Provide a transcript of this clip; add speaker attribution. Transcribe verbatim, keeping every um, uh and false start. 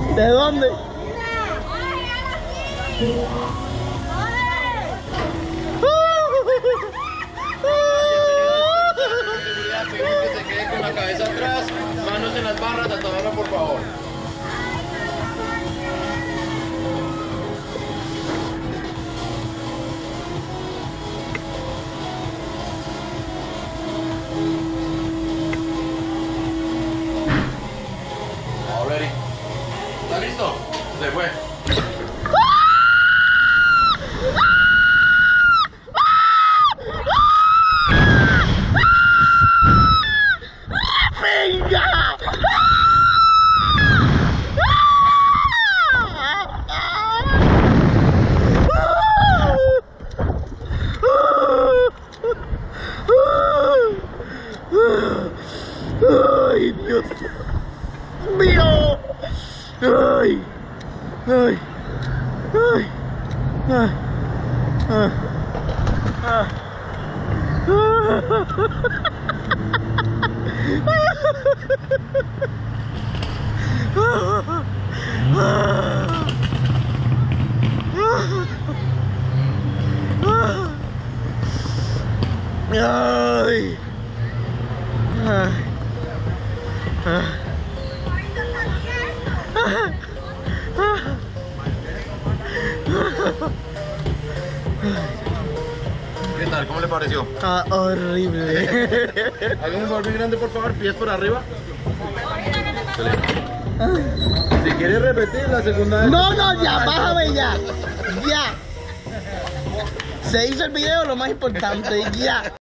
Speaker 1: ¿De dónde?
Speaker 2: Que se quede con la cabeza atrás, manos en las barras, atadora por favor. All ready. ¿Está listo? Se fue.
Speaker 1: Ay, Dios mío. Ay, ay, ay, ay, ay, ay. Ay. Ay.
Speaker 2: ¿Qué tal? ¿Cómo le pareció?
Speaker 1: Ah, horrible.
Speaker 2: Hágame un favor muy grande, por favor, pies por arriba. Si quieres repetir la segunda vez.
Speaker 1: No, no, ya, bájame ya. Ya. Se hizo el video, lo más importante, ya.